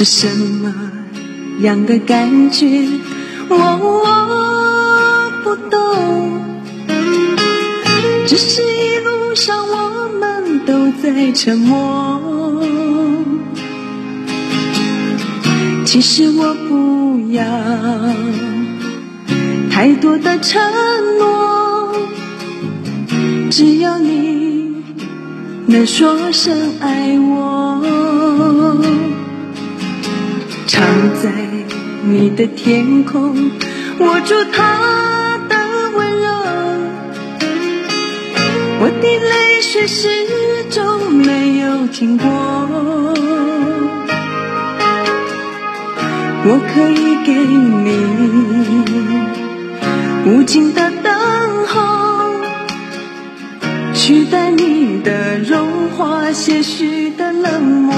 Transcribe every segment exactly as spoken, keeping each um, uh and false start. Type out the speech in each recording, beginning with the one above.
是什么样的感觉？我我不懂，只是一路上我们都在沉默。其实我不要太多的承诺，只要你能说声爱我。常在你的天空握住它的温柔，我的泪水始终没有停过。我可以给你无尽的等候，取代你的融化，些许的冷漠。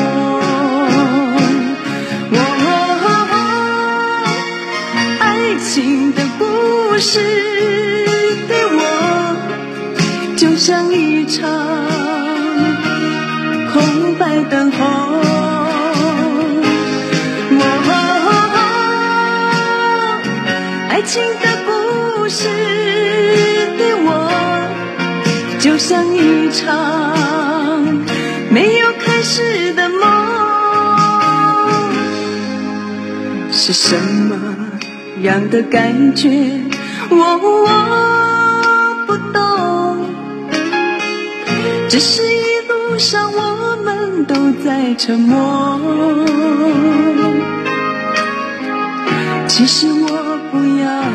爱情的故事对我就像一场空白等候。爱情的故事对我就像一场没有开始的梦。是什么样的感觉？我我不懂，只是一路上我们都在沉默。其实我不要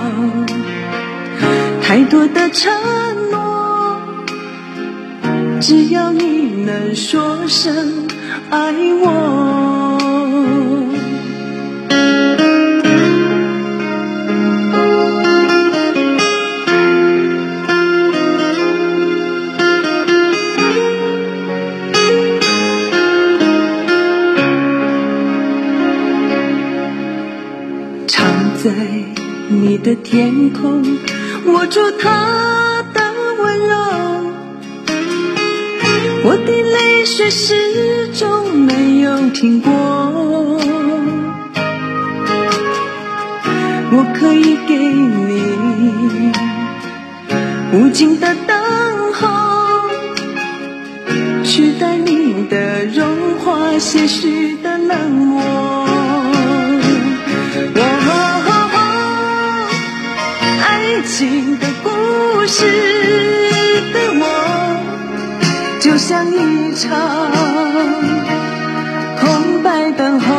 太多的承诺，只要你能说声爱我。在你的天空握住它的温柔，我的泪水始终没有停过。我可以给你无尽的等候，取代你的融化，些许的冷漠。爱情的故事对我就像一场空白等候。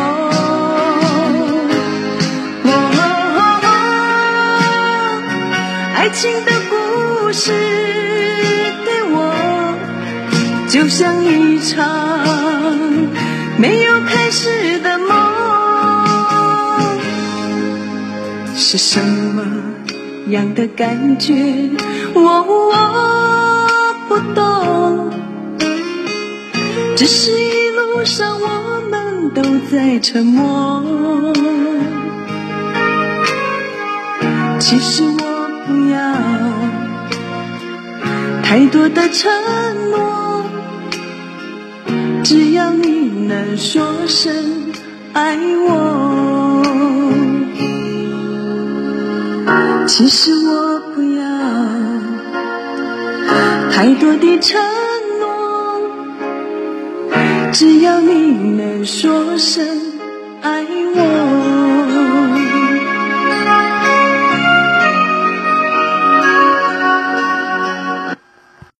爱情的故事对我就像一场没有开始的梦。是什么样的感觉？我我不懂，只是一路上我们都在沉默。其实我不要太多的承诺，只要你能说声爱我。其实我不要太多的承诺，只要你能说声爱我。